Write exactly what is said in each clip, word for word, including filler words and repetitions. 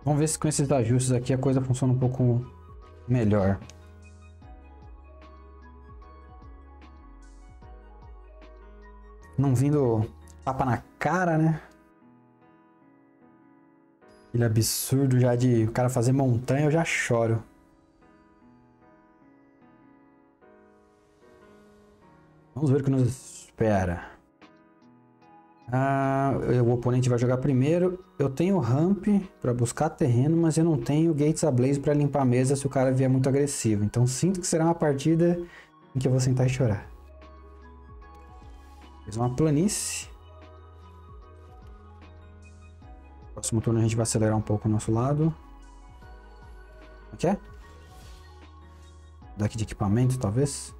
Vamos ver se com esses ajustes aqui a coisa funciona um pouco melhor. Não vindo tapa na cara, né? Aquele absurdo já de o cara fazer montanha, eu já choro. Vamos ver o que nos espera. Ah, o oponente vai jogar primeiro. Eu tenho ramp para buscar terreno, mas eu não tenho gates ablaze para limpar a mesa se o cara vier muito agressivo. Então sinto que será uma partida em que eu vou sentar e chorar. Fez uma planície. Próximo turno a gente vai acelerar um pouco o nosso lado. O que é? Deck de equipamento, talvez?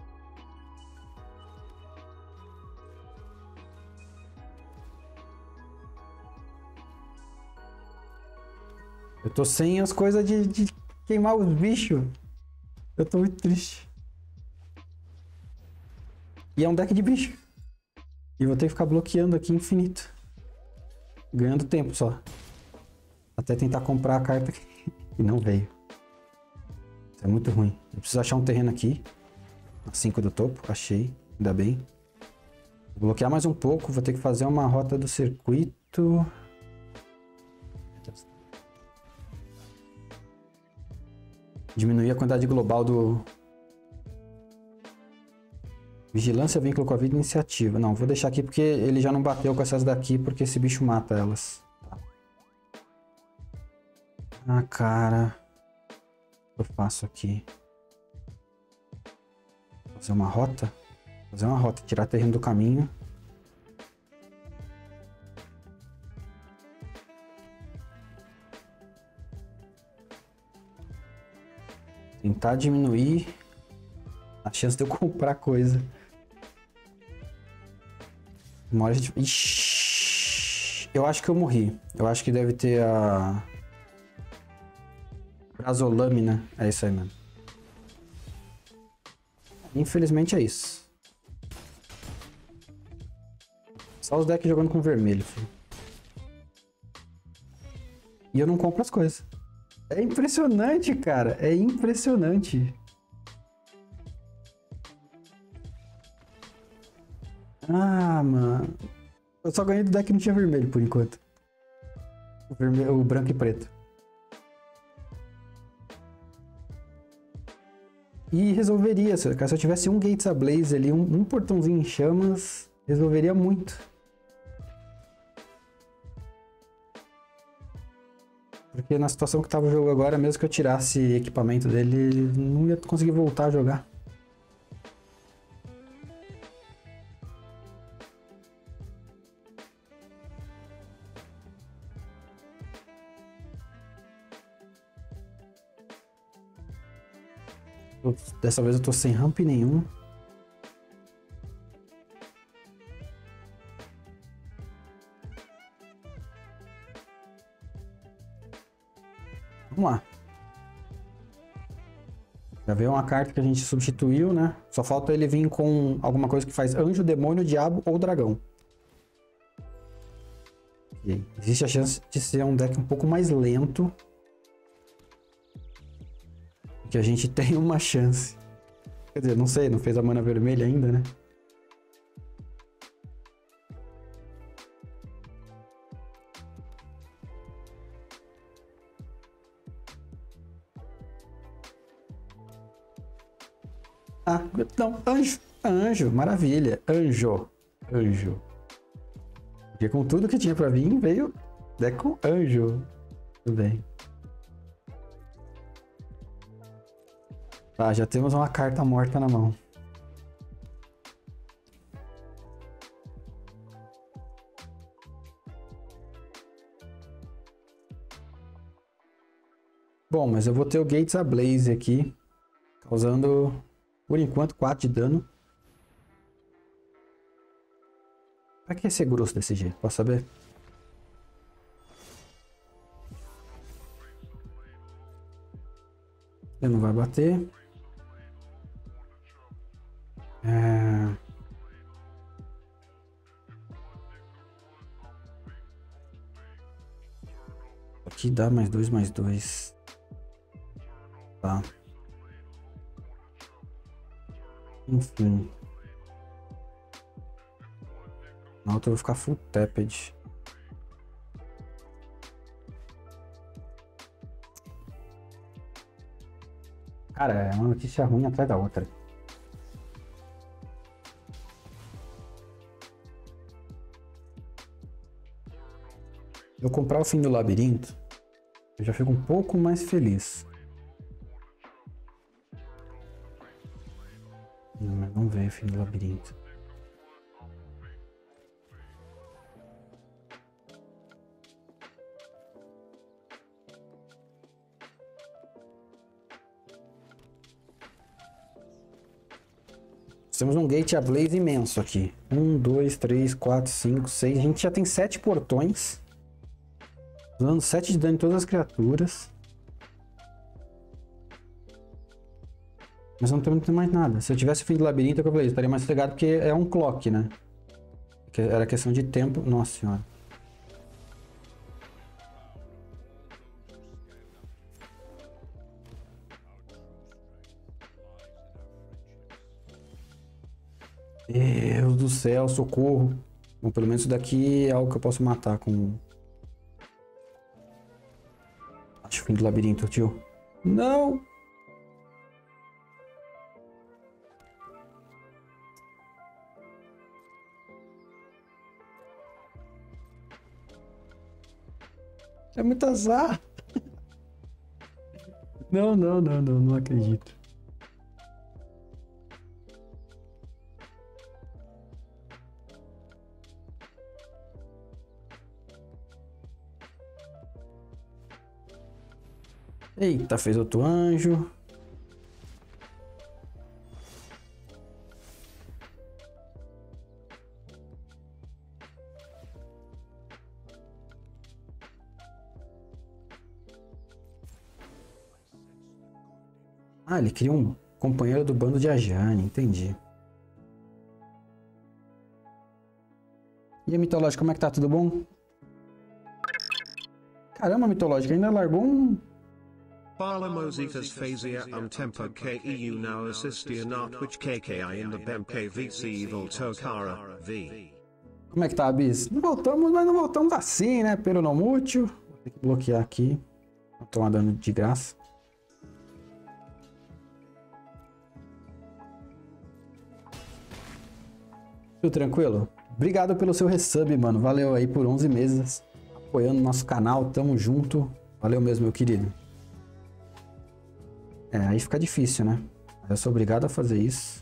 Eu tô sem as coisas de, de queimar os bichos. Eu tô muito triste. E é um deck de bicho. E vou ter que ficar bloqueando aqui infinito. Ganhando tempo só. Até tentar comprar a carta que não veio. Isso é muito ruim. Eu preciso achar um terreno aqui. A cinco do topo. Achei. Ainda bem. Vou bloquear mais um pouco. Vou ter que fazer uma rota do circuito. Diminuir a quantidade global do... Vigilância, vínculo com a vida e iniciativa. Não, vou deixar aqui porque ele já não bateu com essas daqui, porque esse bicho mata elas. Ah, cara. O que eu faço aqui? Fazer uma rota? Fazer uma rota, tirar terreno do caminho. Tentar diminuir a chance de eu comprar coisa. Uma hora a gente... Ixi, eu acho que eu morri. Eu acho que deve ter a... Brasolâmina. É isso aí, mano. Infelizmente é isso. Só os decks jogando com vermelho, filho. E eu não compro as coisas. É impressionante, cara. É impressionante. Ah, mano. Eu só ganhei do deck que não tinha vermelho, por enquanto. O, vermelho, o branco e preto. E resolveria, se eu tivesse um Gates Ablaze ali, um, um portãozinho em chamas, resolveria muito. Porque na situação que tava o jogo agora, mesmo que eu tirasse equipamento dele, não ia conseguir voltar a jogar. Dessa vez eu tô sem ramp nenhum. Vamos lá. Já veio uma carta que a gente substituiu, né? Só falta ele vir com alguma coisa que faz anjo, demônio, diabo ou dragão. E aí, existe a chance de ser um deck um pouco mais lento. Que a gente tem uma chance. Quer dizer, não sei, não fez a mana vermelha ainda, né? Ah, não, anjo, anjo, maravilha, anjo, anjo. Porque com tudo que tinha pra vir, veio deck com anjo. Tudo bem. Tá, já temos uma carta morta na mão. Bom, mas eu vou ter o Gates Ablaze aqui, causando, por enquanto, quatro de dano. Pra que ser grosso desse jeito? Posso saber? Ele não vai bater. É... aqui dá mais dois, mais dois. Tá. Enfim. Na outra eu vou ficar full tapped. Cara, é uma notícia ruim atrás da outra. Eu comprar o fim do labirinto, eu já fico um pouco mais feliz. Não, mas não veio o fim do labirinto. Temos um gate a blaze imenso aqui. Um, dois, três, quatro, cinco, seis. A gente já tem sete portões. Dando sete de dano em todas as criaturas. Mas não tem mais nada. Se eu tivesse o fim do labirinto, é o que eu falei, eu estaria mais sossegado porque é um clock, né? Era questão de tempo. Nossa senhora. Deus do céu, socorro. Bom, pelo menos isso daqui é algo que eu posso matar com... Acho o fim do labirinto, tio. Não! É muito azar. Não, não, não, não, não acredito. Eita, fez outro anjo. Ah, ele queria um companheiro do bando de Ajani, entendi. E a mitológica, como é que tá? Tudo bom? Caramba, a mitológica ainda largou um... Barlamositas phasia um tempo K E U now assistia na Twitch K K I in the B E M K V C voltou cara V. Como é que tá, Bis? Não voltamos, mas não voltamos assim, né? Pelo não mútil. Vou ter que bloquear aqui. Vou tomar dano de graça. Tudo tranquilo? Obrigado pelo seu resub, mano. Valeu aí por onze meses apoiando nosso canal. Tamo junto. Valeu mesmo, meu querido. É, aí fica difícil, né? Eu sou obrigado a fazer isso.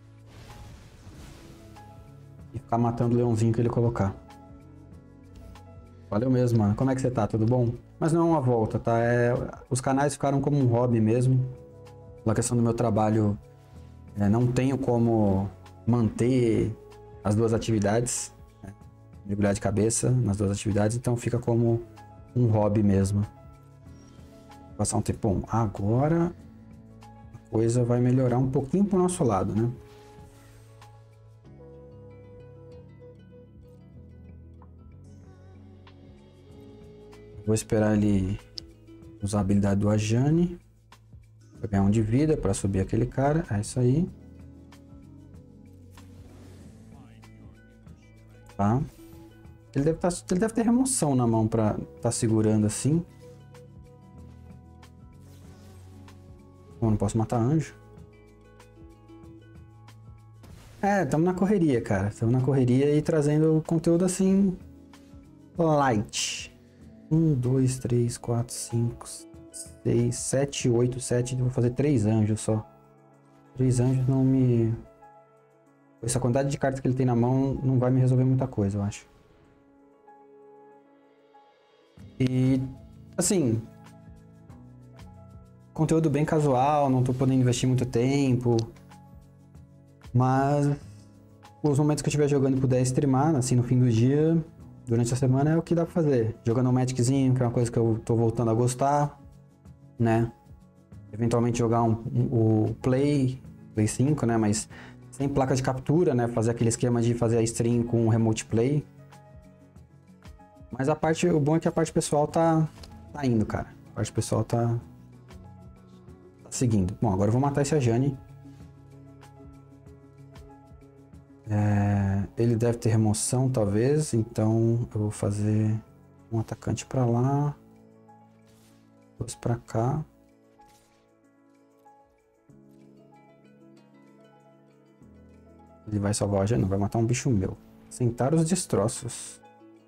E ficar matando o leãozinho que ele colocar. Valeu mesmo, mano. Como é que você tá? Tudo bom? Mas não é uma volta, tá? É... Os canais ficaram como um hobby mesmo. Pela questão do meu trabalho, é, não tenho como manter as duas atividades. Né? Mergulhar de cabeça nas duas atividades, então fica como um hobby mesmo. Vou passar um tempo. Bom, agora... coisa vai melhorar um pouquinho pro nosso lado, né? Vou esperar ele usar a habilidade do Ajani. Vou ganhar um de vida para subir aquele cara. É isso aí. Tá. Ele deve, tá, ele deve ter remoção na mão para tá segurando assim. Bom, não posso matar anjo. É, estamos na correria, cara. Estamos na correria e trazendo conteúdo assim... light. Um, dois, três, quatro, cinco, seis, sete, oito, sete. Vou fazer três anjos só. Três anjos não me... Essa quantidade de cartas que ele tem na mão não vai me resolver muita coisa, eu acho. E... assim... conteúdo bem casual, não tô podendo investir muito tempo. Mas os momentos que eu estiver jogando e puder streamar, assim, no fim do dia, durante a semana, é o que dá pra fazer. Jogando um Magiczinho, que é uma coisa que eu tô voltando a gostar, né? Eventualmente jogar um, um, o Play, Play cinco, né? Mas sem placa de captura, né? Fazer aquele esquema de fazer a stream com o Remote Play. Mas a parte, o bom é que a parte pessoal tá, tá indo, cara. Eu acho que o pessoal tá... tá seguindo. Bom, agora eu vou matar esse Ajani. É... Ele deve ter remoção, talvez. Então, eu vou fazer um atacante pra lá. Dois pra cá. Ele vai salvar o Ajani? Não, vai matar um bicho meu. Sentar os destroços.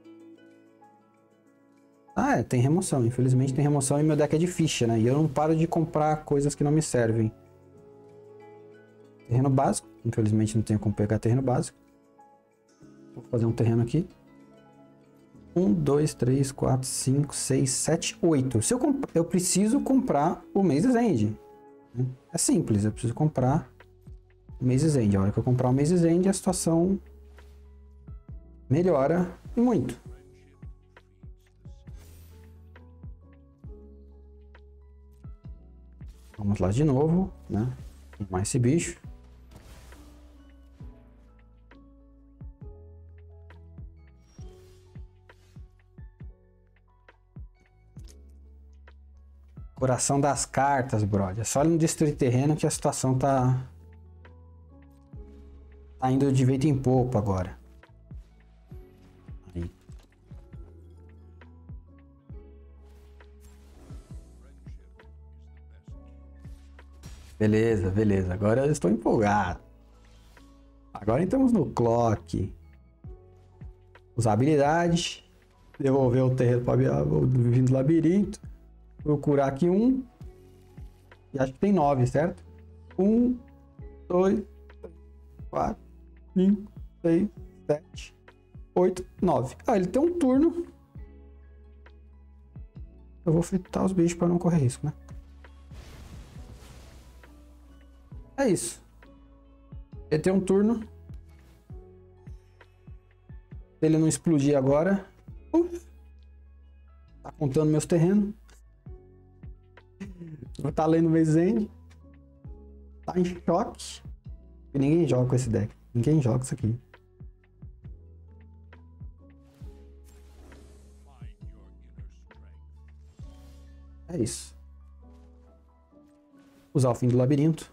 Ah, é, tem remoção. Infelizmente tem remoção e meu deck é de ficha, né? E eu não paro de comprar coisas que não me servem. Terreno básico. Infelizmente não tenho como pegar terreno básico. Vou fazer um terreno aqui. Um, dois, três, quatro, cinco, seis, sete, oito. Se eu, comp... eu preciso comprar o Maze's End. É simples, eu preciso comprar o Maze's End. A hora que eu comprar o Maze's End, a situação melhora muito. Vamos lá de novo, né? Mais esse bicho. Coração das cartas, brother. É só ele não destruir terreno que a situação tá... tá indo de vento em popa agora. Aí. Beleza, beleza. Agora eu estou empolgado. Agora entramos no clock. Usar habilidade. Devolver o terreno para o vindo do labirinto. Vou curar aqui um. E acho que tem nove, certo? Um, dois, três, quatro, cinco, seis, sete, oito, nove. Ah, ele tem um turno. Eu vou fritar os bichos para não correr risco, né? É isso. Ele tem um turno. Se ele não explodir agora... Uf, tá contando meus terrenos. Tá lendo o Maze's End. Tá em choque. E ninguém joga com esse deck. Ninguém joga isso aqui. É isso. Usar o fim do labirinto.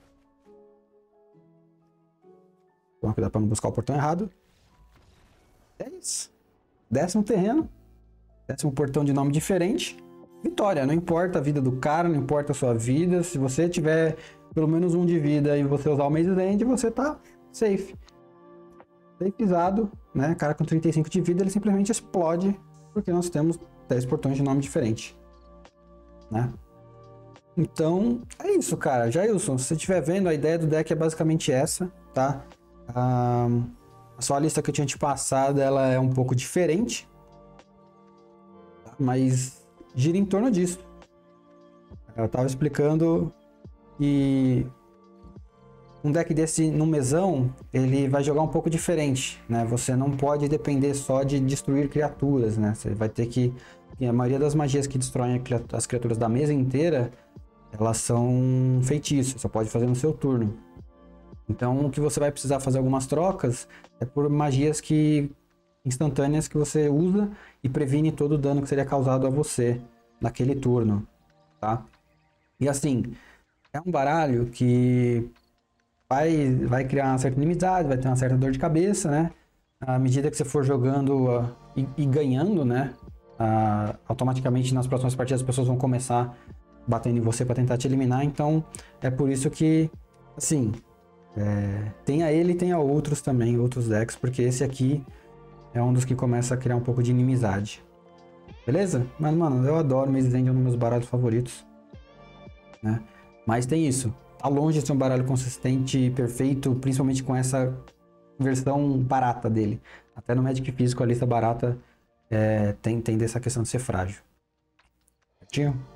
Toma cuidado pra não buscar o portão errado. É isso. Décimo terreno. Décimo portão de nome diferente. Vitória, não importa a vida do cara, não importa a sua vida. Se você tiver pelo menos um de vida e você usar o Maze's End, você tá safe. Safeizado, né? Cara com trinta e cinco de vida, ele simplesmente explode, porque nós temos dez portões de nome diferente, né? Então, é isso, cara. Jailson, se você estiver vendo, a ideia do deck é basicamente essa, tá? Ah, a sua lista que eu tinha te passado, ela é um pouco diferente, tá? Mas gira em torno disso. Eu tava explicando que um deck desse no mesão, ele vai jogar um pouco diferente, né? Você não pode depender só de destruir criaturas, né? Você vai ter que... A maioria das magias que destroem as criaturas da mesa inteira, elas são feitiços, só pode fazer no seu turno. Então, o que você vai precisar fazer algumas trocas é por magias que instantâneas que você usa e previne todo o dano que seria causado a você naquele turno, tá? E assim, é um baralho que vai, vai criar uma certa inimizade, vai ter uma certa dor de cabeça, né? À medida que você for jogando uh, e, e ganhando, né? Uh, automaticamente nas próximas partidas as pessoas vão começar batendo em você para tentar te eliminar. Então, é por isso que, assim, é, tenha ele e tenha outros também, outros decks, porque esse aqui é um dos que começa a criar um pouco de inimizade. Beleza? Mas, mano, eu adoro Maze's End, é um dos meus baralhos favoritos, né? Mas tem isso. Tá longe de ser um baralho consistente e perfeito, principalmente com essa versão barata dele. Até no Magic físico, a lista barata é, tem, tem dessa questão de ser frágil. Certinho?